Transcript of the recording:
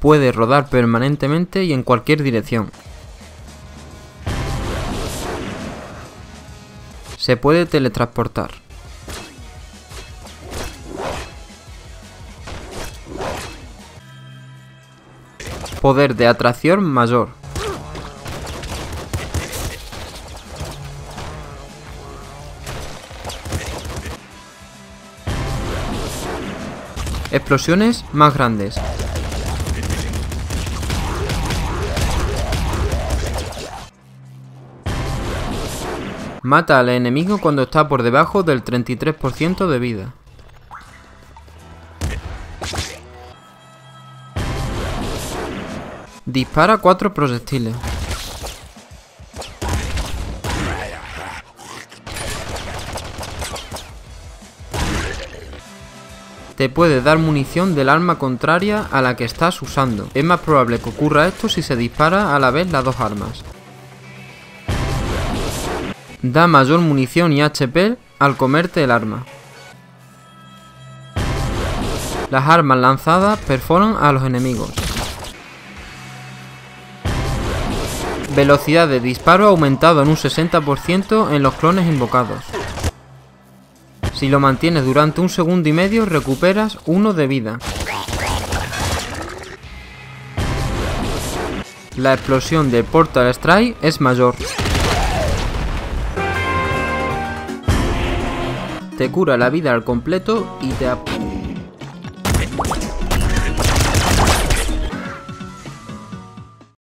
Puede rodar permanentemente y en cualquier dirección. Se puede teletransportar. Poder de atracción mayor. Explosiones más grandes. Mata al enemigo cuando está por debajo del 33% de vida. Dispara 4 proyectiles. Te puede dar munición del arma contraria a la que estás usando. Es más probable que ocurra esto si se dispara a la vez las dos armas. Da mayor munición y HP al comerte el arma. Las armas lanzadas perforan a los enemigos. Velocidad de disparo aumentado en un 60% en los clones invocados. Si lo mantienes durante 1,5 segundos recuperas 1 de vida. La explosión del Portal Strike es mayor. Te cura la vida al completo y te